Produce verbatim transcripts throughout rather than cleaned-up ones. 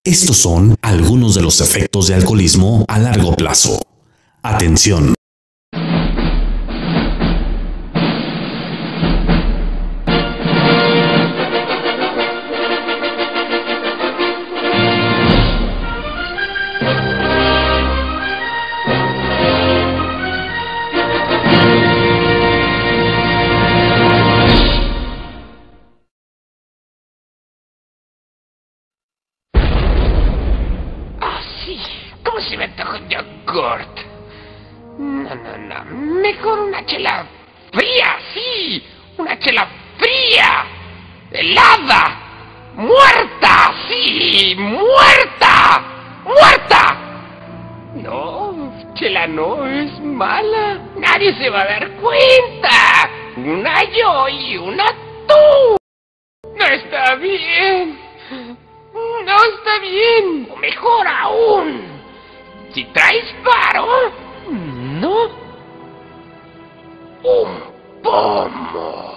Estos son algunos de los efectos de alcoholismo a largo plazo. Atención. ¿Cómo se me antoja un yogurt? No, no, no. Mejor una chela fría, sí. Una chela fría. Helada. Muerta, sí. Muerta. Muerta. No, chela no, es mala. Nadie se va a dar cuenta. Una yo y una tú. No está bien. No está bien. O mejor aún. Si traes paro, ¿no? Un pomo.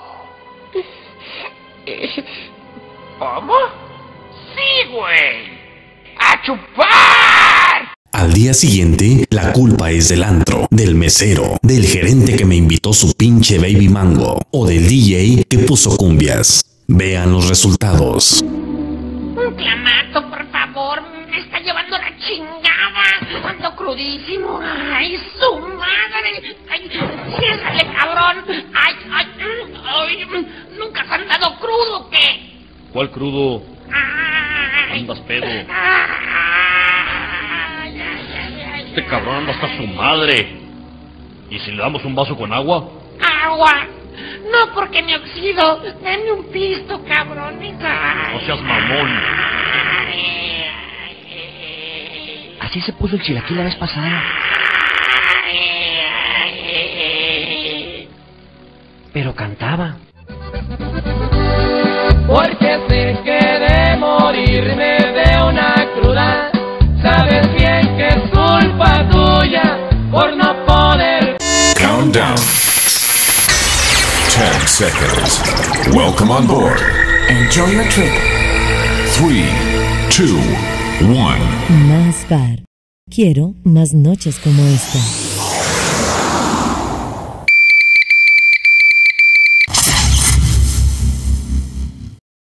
¿Pomo? Sí, güey. ¡A chupar! Al día siguiente, la culpa es del antro, del mesero, del gerente que me invitó su pinche baby mango o del D J que puso cumbias. Vean los resultados. Un clamato, por favor. Me está llevando la chingada. Ando crudísimo. Ay, su madre. Ay, ciérrale, cabrón. Ay, ay, ay. ¿Nunca has andado crudo o qué? ¿Cuál crudo? Ay, Andas pedo. Ay, ay, ay, ay, Este cabrón anda hasta su madre. ¿Y si le damos un vaso con agua? Agua. No, porque me oxido. Dame un pisto, cabrón. Ay, No seas mamón. ay, Así se puso el chilaquil la vez pasada. Pero cantaba. Porque sé que de morirme de una cruda, sabes bien que es culpa tuya por no poder. Countdown. Ten seconds. Welcome on board. Enjoy your trip. Three, two, one. Más bar. Quiero más noches como esta.